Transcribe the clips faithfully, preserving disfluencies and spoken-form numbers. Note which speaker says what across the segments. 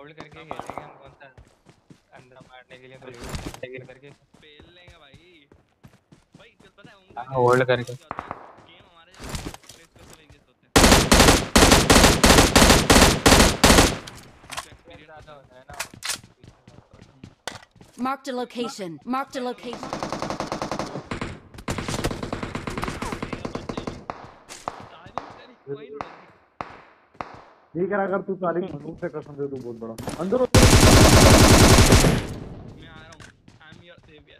Speaker 1: Hold करके खेलेंगे हम, कौन सा अंदर मारने के लिए तो लेके करके
Speaker 2: पेल लेंगे भाई। भाई चल पता है
Speaker 1: हां
Speaker 2: उनका
Speaker 1: होल्ड करके
Speaker 2: गेम हमारे प्लेस पे से वेगस होते हैं। एक्सपीरियंस
Speaker 1: ज्यादा होता है ना।
Speaker 3: Marked a location. Marked a location.
Speaker 4: ठीक है अगर तू सारी मजबूत से कसम दे तू बहुत बड़ा अंदर
Speaker 2: मैं आ रहा हूं। I am your saviour.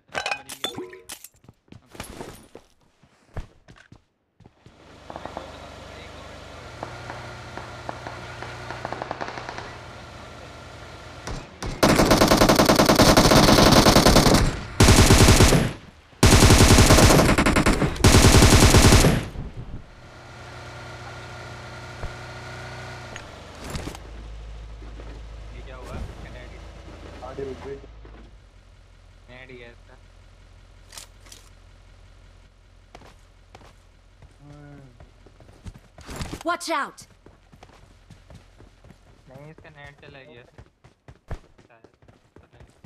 Speaker 3: Watch out!
Speaker 1: नहीं इसका नेट चला गया शायद, पता नहीं।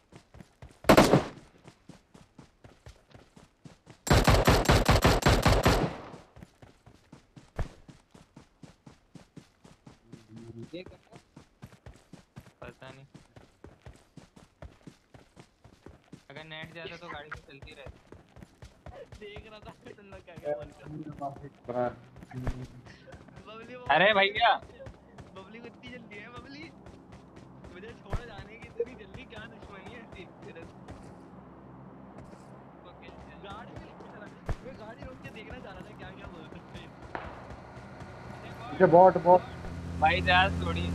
Speaker 1: पता नहीं अगर नेट जाता तो गाड़ी तो चलती रहती।
Speaker 2: देख रहा था चलना क्या क्या बोल
Speaker 4: रहा
Speaker 2: बबली।
Speaker 1: अरे भैया
Speaker 2: बबली को इतनी जल्दी है बबली मुझे छोड़ जाने की इतनी जल्दी, क्या दुश्मनी है ऐसी तेरे। ओके गाड़ी में लेके चला, मैं गाड़ी रोक के देखना चाह रहा था क्या क्या बोल सकते हैं।
Speaker 4: अच्छा बॉट बॉट
Speaker 1: भाई जहाज थोड़ी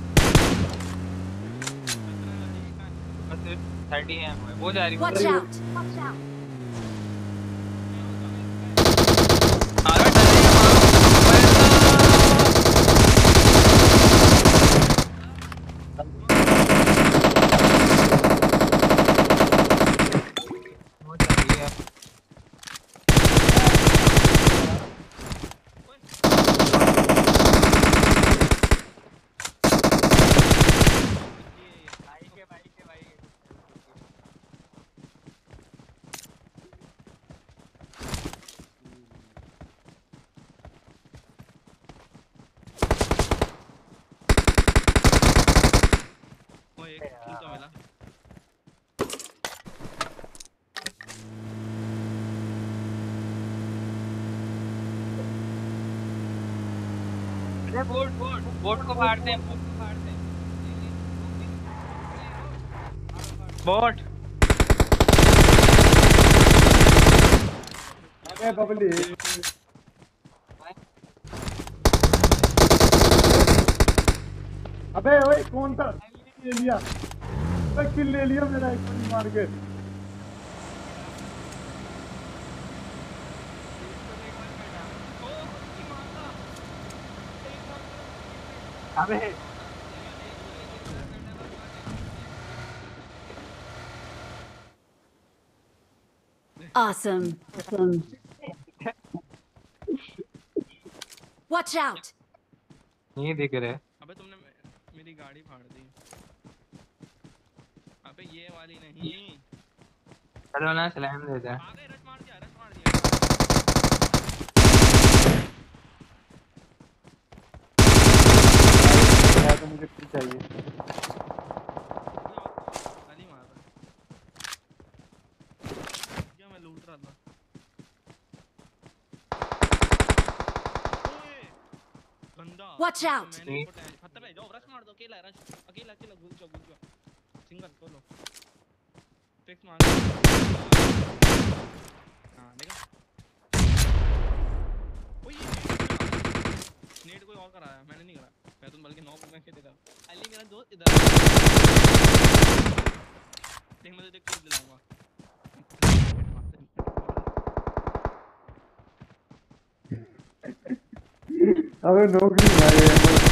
Speaker 1: बस थर्टी है वो जा रही है।
Speaker 3: Watch out! Watch out!
Speaker 1: Boat boat boat को मारते हैं, बोट को मारते हैं। बोट
Speaker 4: अबे बबली अबे ओए कौन था ले लिया, अबे किल ले लिया मेरा एक मार के।
Speaker 1: अबे
Speaker 3: Awesome. Awesome. Watch out!
Speaker 1: नहीं दिख रहे।
Speaker 2: अबे तुमने मेरी गाड़ी फाड़ दी। अबे ये वाली नहीं।
Speaker 1: चलो ना स्लैम दे दे।
Speaker 2: आगे रश मार दिया, रश मार दिया।
Speaker 4: तो मुझे कुछ चाहिए
Speaker 2: खाली मार रहा क्या, मैं लूट रहा था। गंदा
Speaker 3: Watch out!
Speaker 2: पत्थर पे जाओ, रश मार दो। अकेला रश, अकेला अकेला घुस जाओ घुस जाओ। सिंगल सोलो टेक्स मार। हां देखा। ओए ये नेट कोई और कराया, मैंने नहीं करा। मैं तो बल्कि नॉक में के देखा। अली मेरा दोस्त इधर देख, मैं तो देख के दिलाऊंगा।
Speaker 4: अबे नौकरी भाई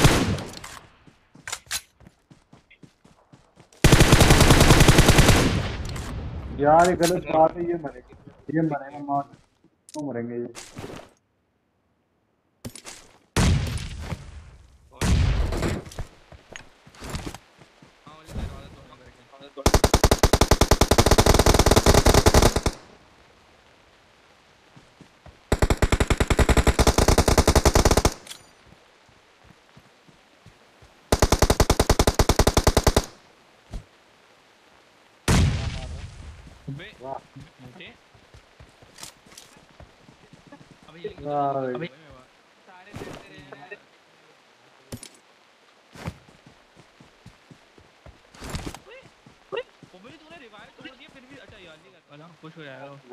Speaker 4: यार ये गलत बात है, ये मरेंगे ये मरेंगे मार तो मरेंगे ये।
Speaker 2: हाँ बे
Speaker 4: वाह
Speaker 2: मोटे अबे ये
Speaker 4: वाह
Speaker 2: अबे
Speaker 1: सारे लड़ते रहे ना।
Speaker 2: वो भी तूने रिवाइव तोड़ दिया फिर भी अच्छा यार नहीं कर पाना खुश हो जाएगा वो।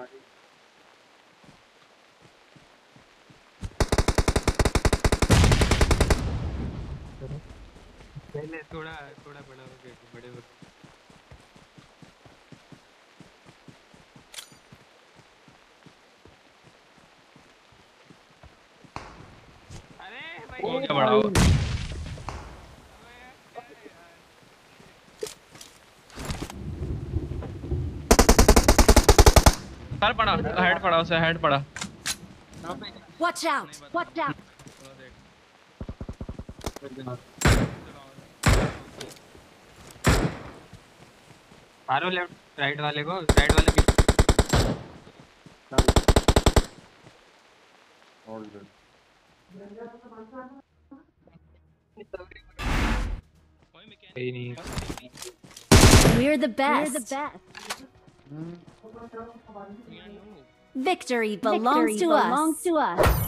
Speaker 1: पहले थोड़ा थोड़ा बड़ा हो गया बड़े हो गए। अरे भाई
Speaker 2: हो गया बड़ा वो।
Speaker 1: अबे यार क्या है यार।
Speaker 2: सर पड़ा हेड पड़ा उसे हेड पड़ा।
Speaker 3: Watch out! Watch out!
Speaker 1: मारो लेफ्ट राइट वाले को राइट वाले भी।
Speaker 4: ऑल गुड
Speaker 1: सही नहीं है।
Speaker 3: We're the best. Victory belongs to us.